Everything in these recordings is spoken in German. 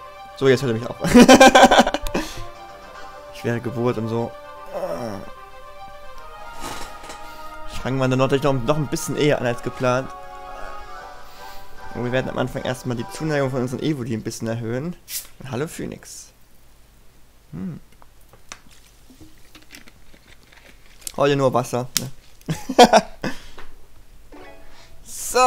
So, jetzt hört er mich auch. Schwere Geburt und so. Ich fange mal dann natürlich noch ein bisschen eher an als geplant. Und wir werden am Anfang erstmal die Zuneigung von unseren Evoli ein bisschen erhöhen. Hallo Phoenix. Heute nur Wasser. Ne? So.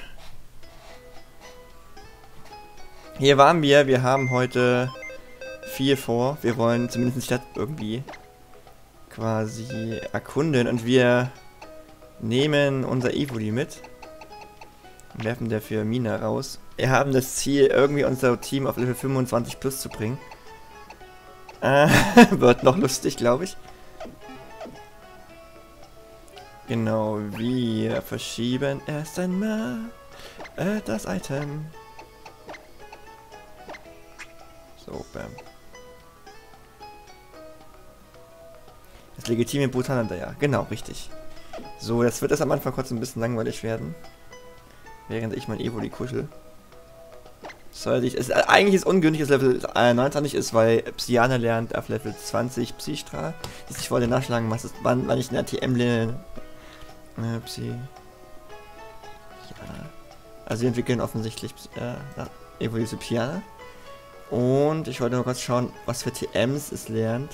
Hier waren wir. Wir haben heute viel vor. Wir wollen zumindest die Stadt irgendwie quasi erkunden. Und wir nehmen unser Evoli mit. Und werfen dafür Mina raus. Wir haben das Ziel, irgendwie unser Team auf Level 25 plus zu bringen. Wird noch lustig, glaube ich. Genau, wir verschieben erst einmal das Item. So, bam. Das legitime Brutalander, ja. Genau, richtig. So, jetzt wird es am Anfang kurz ein bisschen langweilig werden. Während ich mein Evoli kuschel. Eigentlich ist ungünstig, dass Level 29 ist, weil Psyana lernt auf Level 20 Psystrahl. Ich wollte nachschlagen, wann ich in der TM lerne. Psy. Ja. Also wir entwickeln offensichtlich Evoli zu Psyana. Und ich wollte noch kurz schauen, was für TMs es lernt.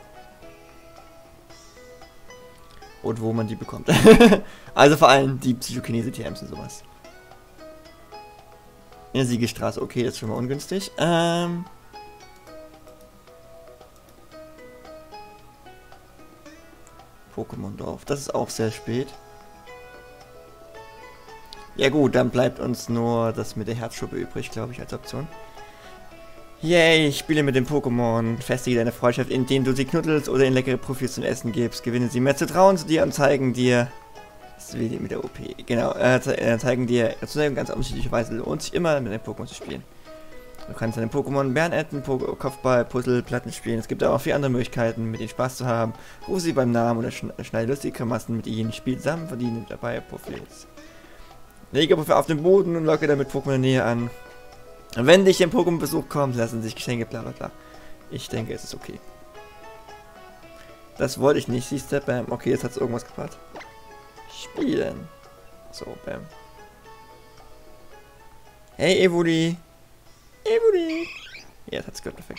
Und wo man die bekommt. Also vor allem die Psychokinese-TMs und sowas. In der Siegestraße, okay, das ist schon mal ungünstig. Pokémon-Dorf, das ist auch sehr spät. Ja gut, dann bleibt uns nur das mit der Herzschuppe übrig, glaube ich, als Option. Yay, spiele mit dem Pokémon. Festige deine Freundschaft, indem du sie knuddelst oder ihnen leckere Profis zum Essen gibst. Gewinne sie mehr Vertrauen zu dir und zeigen dir... Das ist wie mit der OP. Genau, zeigen dir ganz unterschiedliche Weise. Lohnt sich immer, mit deinem Pokémon zu spielen. Du kannst deine Pokémon Bärenetten, Kopfball, Puzzle, Platten spielen. Es gibt auch 4 andere Möglichkeiten, mit ihnen Spaß zu haben. Ruf sie beim Namen oder schneide lustige Grimassen mit ihnen. Spiel zusammen, verdiene dabei Profits. Lege Profil auf den Boden und locke damit Pokémon in der Nähe an. Wenn dich im Pokémon-Besuch kommt, lassen sich Geschenke, bla bla bla. Ich denke, es ist okay. Das wollte ich nicht, siehst du, bam. Okay, jetzt hat es irgendwas gebracht. Spielen. So, bam. Hey, Evoli. Evoli. Ja, das hat's gehört, perfekt.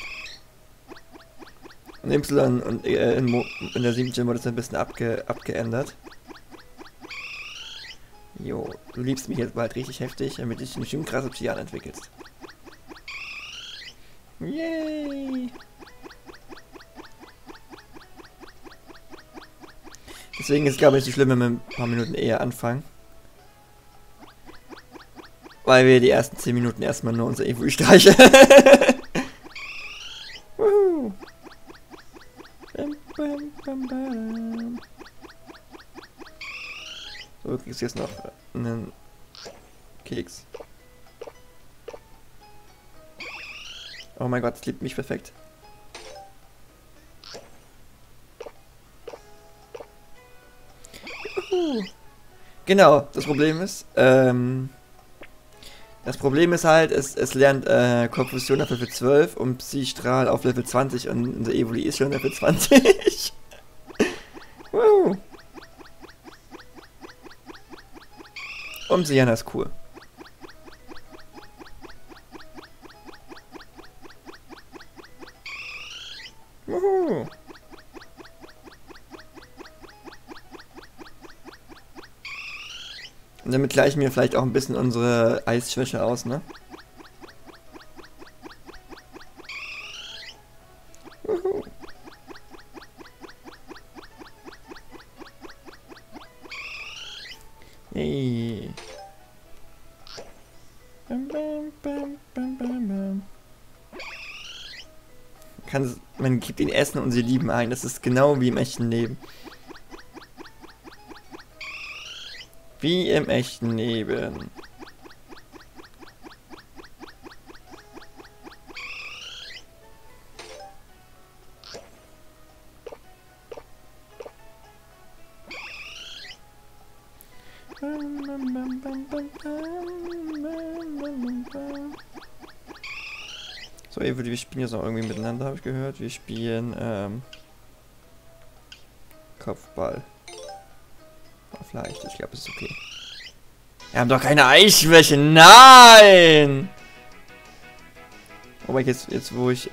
Und Y und in der 7. wurde es ein bisschen abgeändert. Jo, du liebst mich jetzt bald richtig heftig, damit dich eine schön krasse Psyan entwickelst. Yay! Deswegen ist es, glaube ich, nicht so schlimm, wenn wir ein paar Minuten eher anfangen. Weil wir die ersten 10 Minuten erstmal nur unser Evoli streicheln. Woohoo! Bam, bam, bam, bam. So, du kriegst jetzt noch einen Keks. Oh mein Gott, es liebt mich perfekt. Genau, das Problem ist, halt, es lernt Konfusion auf Level 12 und Psystrahl auf Level 20 und unser Evoli ist schon Level 20. Und Psyana ist cool. Und damit gleichen wir vielleicht auch ein bisschen unsere Eisschwäche aus, ne? Hey. Man gibt ihnen Essen und sie lieben einen. Das ist genau wie im echten Leben. Wie im echten Leben. So, Evoli, wir spielen jetzt noch irgendwie miteinander, habe ich gehört. Wir spielen, Kopfball. Oh, vielleicht, ich glaube, es ist okay. Wir haben doch keine Eichwäsche, nein! Wobei jetzt wo ich,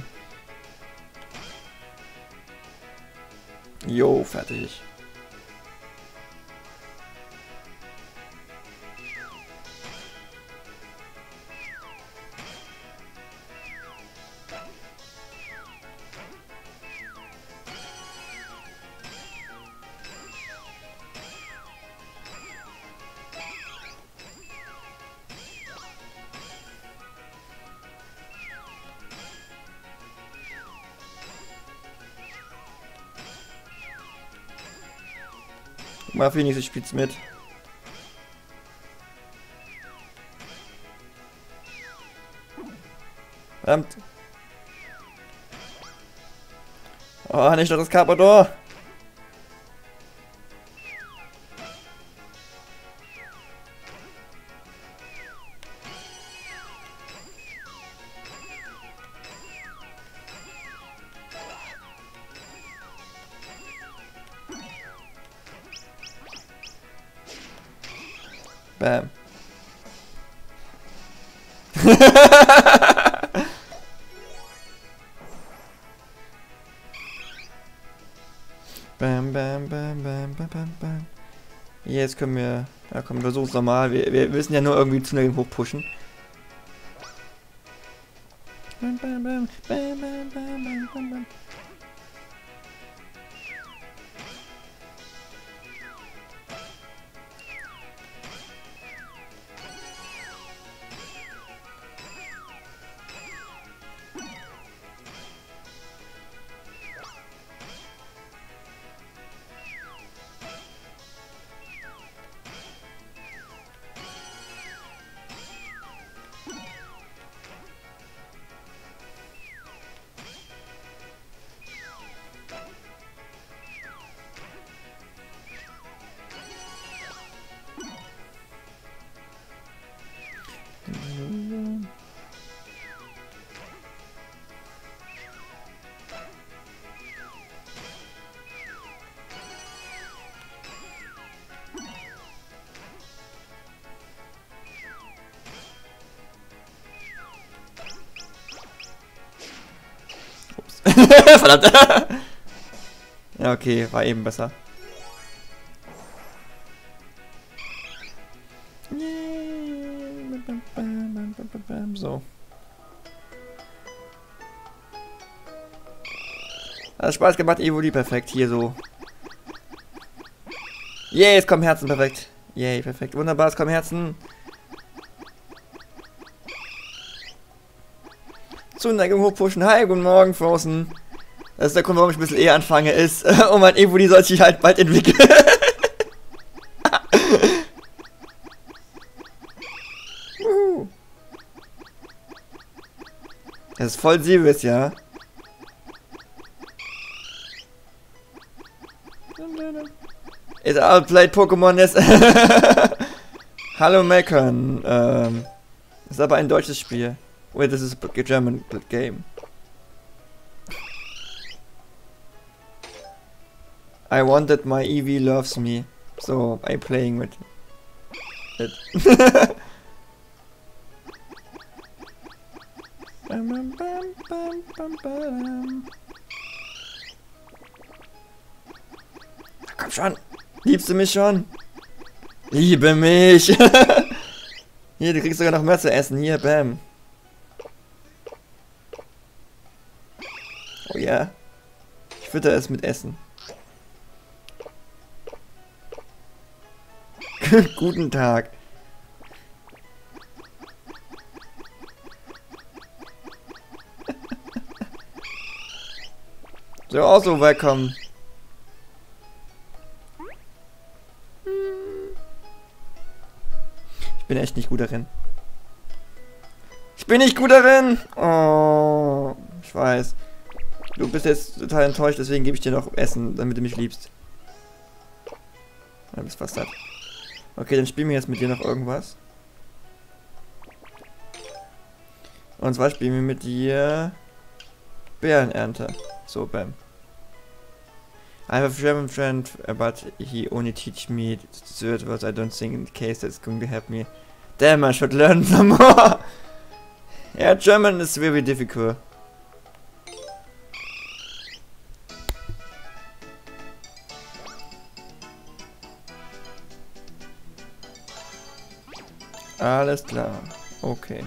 jo, fertig. Mal Phoenix, ich spiel's mit. Verdammt. Oh, nicht noch das Carpador. Bam. Bam, bam, bam, bam, bam, bam, bam. Jetzt können wir... Ja komm, wir versuchen es nochmal. Wir müssen ja nur irgendwie zu schnell hochpushen. Bam, bam, bam, bam, bam, bam, bam, bam. Verdammt. Ja, okay, war eben besser. So. Hat Spaß gemacht, Evoli, perfekt. Hier so. Yay, es kommen Herzen, perfekt. Yay, perfekt. Wunderbar, es kommen Herzen. Zuneigung hochpushen. Hi, guten Morgen, Frozen. Das ist der Grund, warum ich ein bisschen eher anfange, ist, oh mein Evoli soll sich halt bald entwickeln. Das ist voll Sirius, ja. It's outplayed Pokémon ist. Hallo Meckern. Ist aber ein deutsches Spiel. Wait, this is a German game. I want that my Eevee loves me, so I'm playing with it. Komm schon, liebst du mich schon? Liebe mich! Hier, du kriegst sogar noch mehr zu essen. Hier, bam. Oh ja. Ich fütter es mit Essen. Guten Tag. So, also willkommen. Ich bin echt nicht gut darin. Ich bin nicht gut darin! Oh, ich weiß. Du bist jetzt total enttäuscht, deswegen gebe ich dir noch Essen, damit du mich liebst. Ja, bist fast satt. Okay, dann spielen wir jetzt mit dir noch irgendwas. Und zwar spielen wir mit dir Bärenernte. So, bam. I have a German friend, but he only teach me third words. I don't think in case that's going to help me. Damn, I should learn some more. Yeah, German is very difficult. Alles klar. Okay.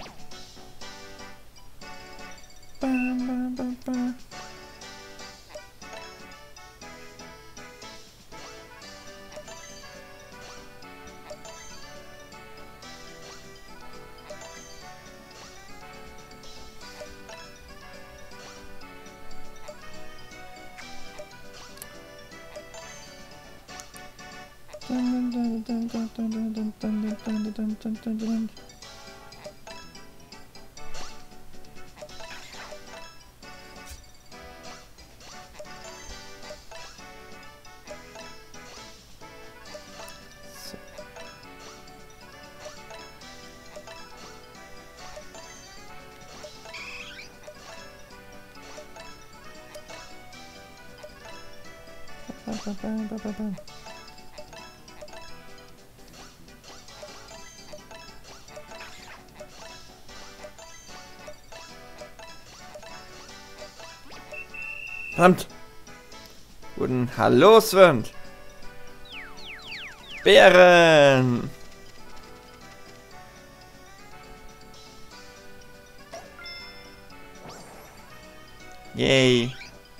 Verdammt! Guten Hallo, Sven! Bären! Yay!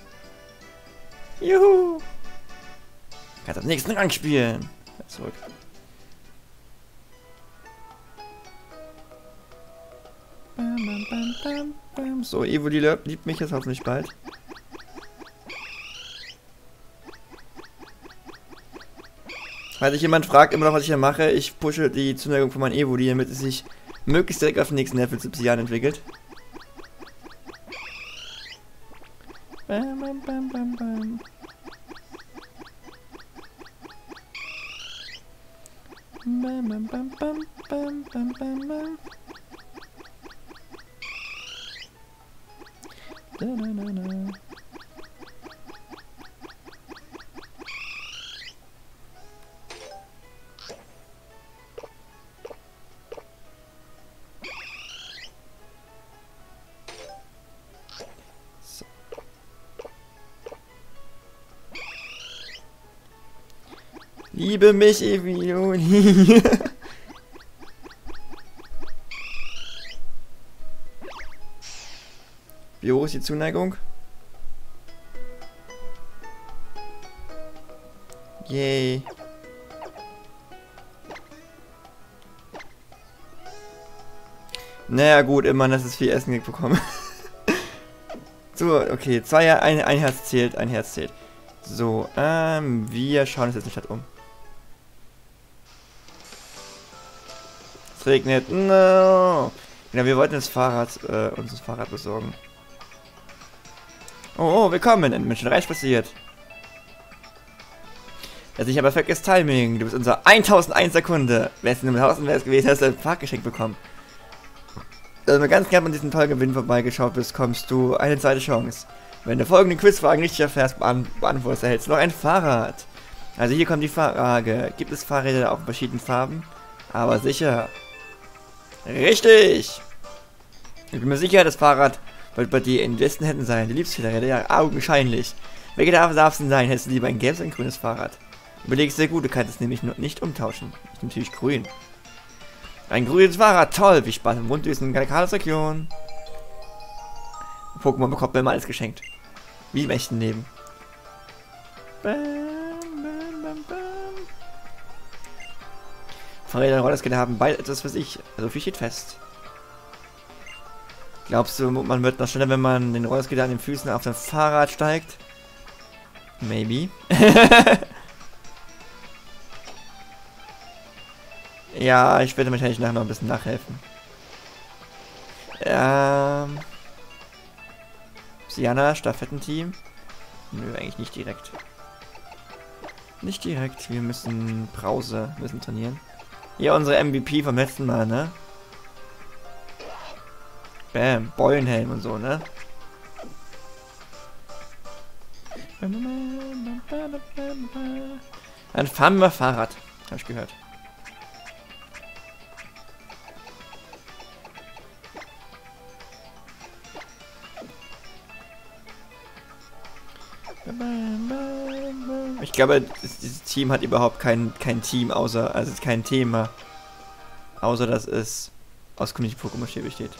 Juhu! Kannst am nächsten Rang spielen! Zurück. So, Evo liebt mich jetzt hoffentlich bald. Falls sich jemand fragt, immer noch was ich hier mache, ich pushe die Zuneigung von meinem Evoli, damit es sich möglichst direkt auf den nächsten Level zu Psyan entwickelt. Bam, bam, bam, bam, bam. Bam, bam, bam, bam, bam, bam, bam, bam. Da, da, da, da. Liebe mich, Evioli. Wie hoch ist die Zuneigung? Yay. Naja gut, immerhin, dass es viel Essen bekommen. So, okay, ein Herz zählt, ein Herz zählt. So, wir schauen uns jetzt in die Stadt um. Es regnet. No. Genau, wir wollten uns das Fahrrad besorgen. Oh, willkommen, ein Menschenreich passiert. Das ist sicher perfektes Timing. Du bist unser 1001 Sekunde. Wärst du in einem Haus gewesen, hast du ein Fahrgeschenk bekommen. Wenn du ganz knapp an diesem tollen Gewinn vorbeigeschaut bist, kommst du eine zweite Chance. Wenn du folgende Quizfragen richtig erfährst, beantwortest, erhältst du noch ein Fahrrad. Also hier kommt die Frage. Gibt es Fahrräder auch in verschiedenen Farben? Aber sicher. Richtig! Ich bin mir sicher, das Fahrrad wird bei dir in den besten Händen sein. Du liebst Fahrräder, ja, augenscheinlich. Welche darf es denn sein? Hättest du lieber ein gelbes oder ein grünes Fahrrad? Überlegst sehr gut, du kannst es nämlich nicht umtauschen. Ist natürlich grün. Ein grünes Fahrrad, toll! Wie Spaß im Runddüsen in der Region. Pokémon bekommt mir immer alles geschenkt. Wie im echten Leben. Bam, bam, bam, bam. Fahrräder und Rollerskater haben beide etwas für sich. Also viel steht fest. Glaubst du, man wird noch schneller, wenn man den Rollerskater an den Füßen auf das Fahrrad steigt? Maybe. Ja, ich werde wahrscheinlich nachher noch ein bisschen nachhelfen. Siana, Stafettenteam. Nö, eigentlich nicht direkt. Nicht direkt. Wir müssen müssen trainieren. Hier unsere MVP vom letzten Mal, ne? Bam, Beulenhelm und so, ne? Dann fahren wir Fahrrad. Hab ich gehört. Ich glaube, dieses Team hat überhaupt kein Team, außer, also kein Thema. Außer, dass es aus Community-Pokémon besteht.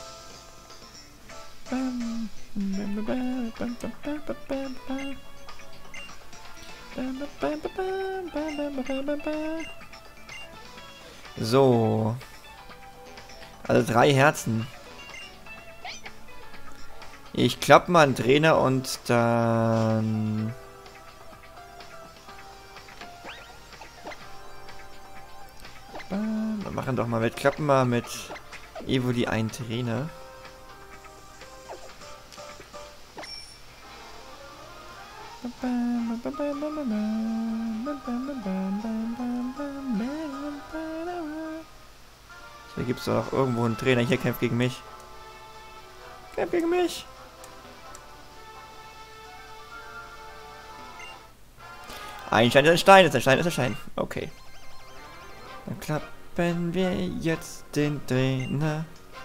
So. Also 3 Herzen. Ich klappe mal einen Trainer und dann... Wir machen doch mal mit. Klappen mal mit Evoli einen Trainer. So, gibt es doch irgendwo einen Trainer. Hier kämpft gegen mich. Kämpft gegen mich. Ein Stein ist ein Stein, ist ein Stein, ist ein Stein. Okay. Dann klappen wir jetzt den Trainer.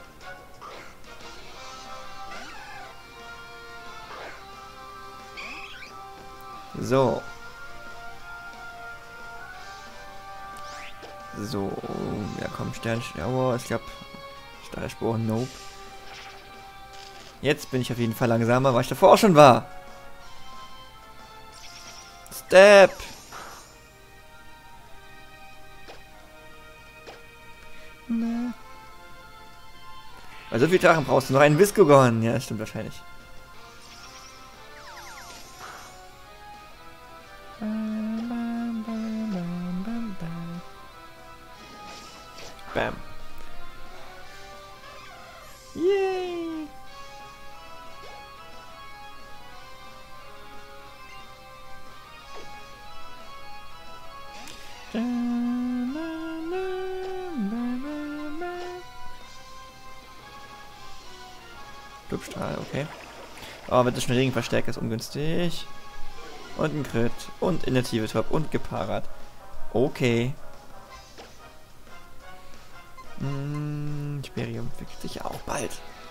So. So. Ja, komm, Sternschauer. Ich glaube, Stahlspur, nope. Jetzt bin ich auf jeden Fall langsamer, weil ich davor auch schon war. Step. Ne. Weil so viel Drachen brauchst du noch einen Viscogon. Ja, das stimmt wahrscheinlich. Bam. Yay. Clubstrahl, okay. Aber mit der Regenverstärker ist ungünstig. Und ein Crit. Und Initiative Top. Und gepaart. Okay. Sperium entwickelt sich ja auch bald.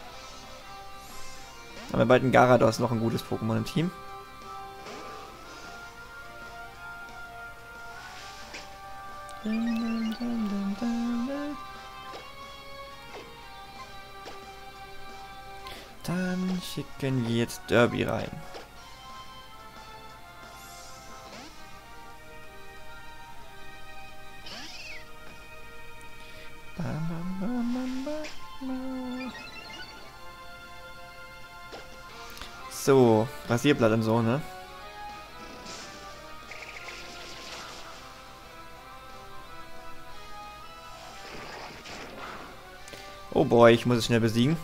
Haben wir bald einen Garados, noch ein gutes Pokémon im Team. Dann schicken wir jetzt Derby rein. So, Rasierblatt und so, ne? Oh boy, ich muss es schnell besiegen.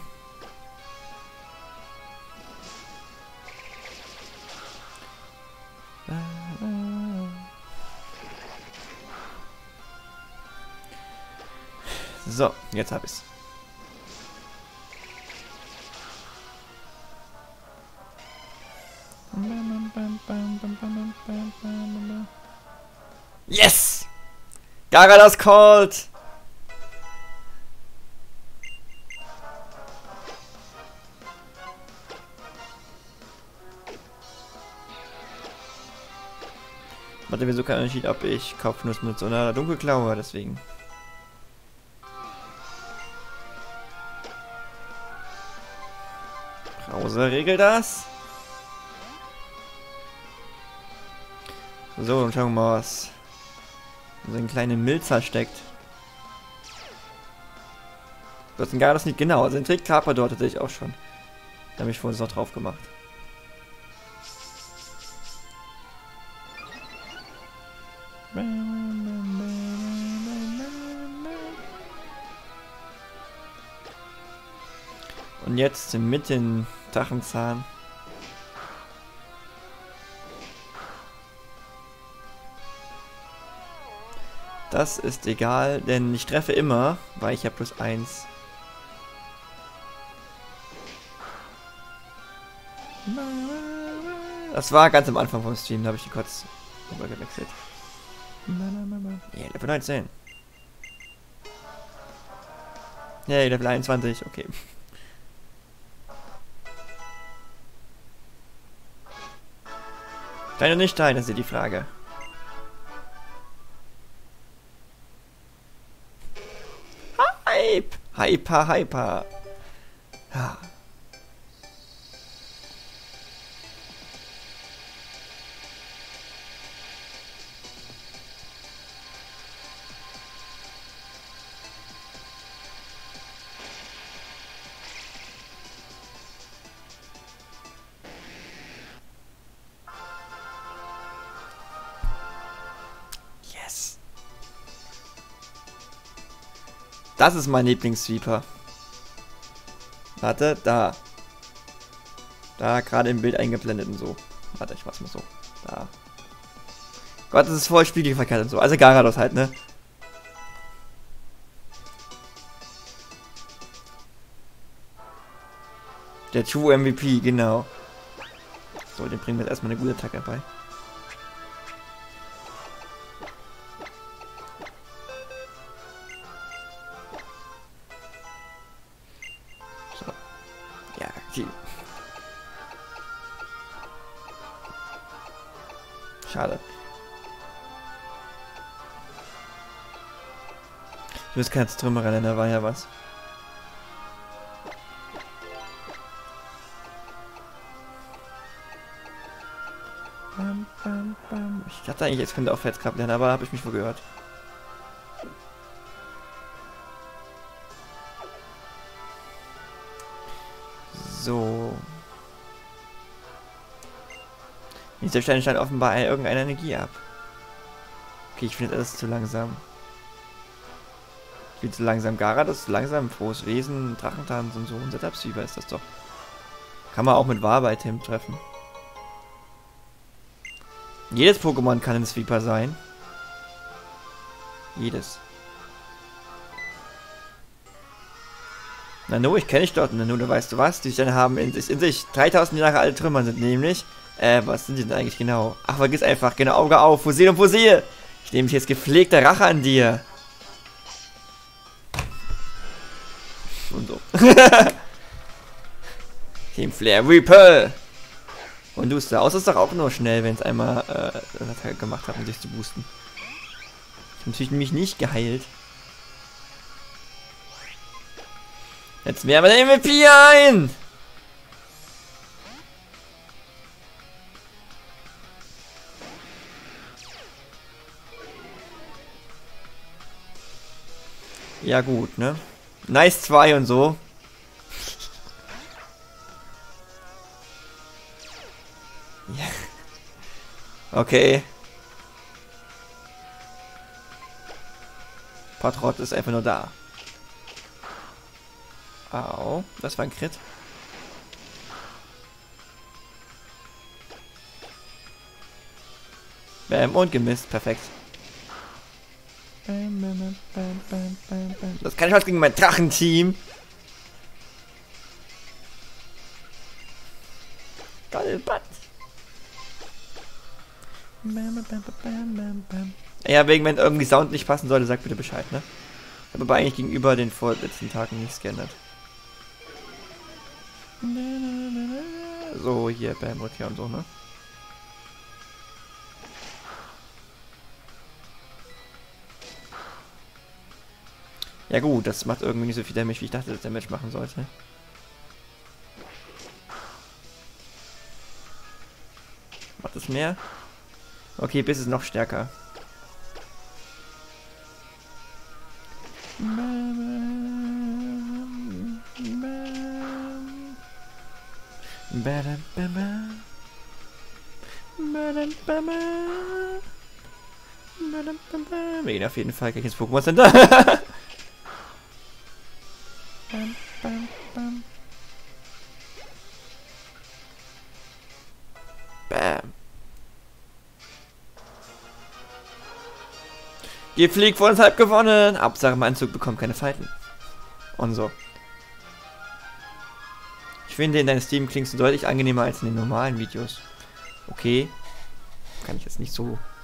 So, jetzt hab ich's. Yes! Garados called! Warte, wieso kein Unterschied, ob ich Kopfnuss nutze oder Dunkelklaue, deswegen. Browser regelt das. So, dann schauen wir mal, was so ein kleiner Milzer steckt. Du hast ein Garados nicht genau, also den Trick Carpador hatte ich auch schon. Da habe ich vorhin noch drauf gemacht. Und jetzt mit den Drachenzahn. Das ist egal, denn ich treffe immer, weil ich ja +1. Das war ganz am Anfang vom Stream, da habe ich die kurz rübergewechselt. Yeah, Level 19. Hey, Level 21, okay. Stein oder nicht Stein, das ist die Frage. Hype! Hyper! Ja. Yes. Das ist mein Lieblingssweeper. Warte, da. Da, gerade im Bild eingeblendet und so. Warte, ich mach's mal so. Da. Gott, das ist voll spiegelverkehrt und so. Also Garados halt, ne? Der True MVP, genau. So, den bringen wir jetzt erstmal eine gute Attacke bei. So. Ja, die. Schade. Ich muss kein Trümmer rennen, da war ja was. Ich dachte eigentlich, jetzt könnte aufwärts Kraft lernen, aber habe ich mich wohl gehört. So. Dieser Stein scheint offenbar irgendeine Energie ab. Okay, ich finde das ist zu langsam. Ich bin zu langsam. Garados ist langsam. Frohes Wesen, Drachentanz und so. Und Setup-Sweeper ist das doch. Kann man auch mit Warbite treffen. Jedes Pokémon kann ein Sweeper sein. Jedes. Nanu, ich kenne dich dort. Nanu, du weißt du was? Die Steine haben in sich 3000 Jahre alte Trümmer sind nämlich. Was sind die denn eigentlich genau? Ach, vergiss einfach. Genau, Auge auf. Fusil und Fusil. Ich nehme mich jetzt gepflegter Rache an dir. Und so. Team Flare Repel. Und du aus ist doch auch nur schnell, wenn es einmal gemacht hat, um sich zu boosten. Ich habe natürlich mich nicht geheilt. Jetzt mehr mit dem MVP ein! Ja gut, ne? Nice 2 und so. Ja. Okay. Patrott ist einfach nur da. Au, das war ein Crit. Bam, und gemisst, perfekt. Das kann ich was gegen mein Drachenteam. Galbat. Ja, wegen, wenn irgendwie Sound nicht passen sollte, sag bitte Bescheid, ne? Ich habe aber eigentlich gegenüber den vorletzten Tagen nichts geändert. So, hier, Bam, Rückkehr und so, ne? Ja gut, das macht irgendwie nicht so viel Damage, wie ich dachte, dass Damage machen sollte. Macht es mehr? Okay, Biss ist noch stärker. Wir gehen auf jeden Fall gleich ins Pokémon Center. Bam. Gepflegt von uns halb gewonnen. Hauptsache mein Anzug bekommt keine Falten. Und so. Ich finde, in deinem Stream klingst du deutlich angenehmer als in den normalen Videos. Okay. Kann ich jetzt nicht so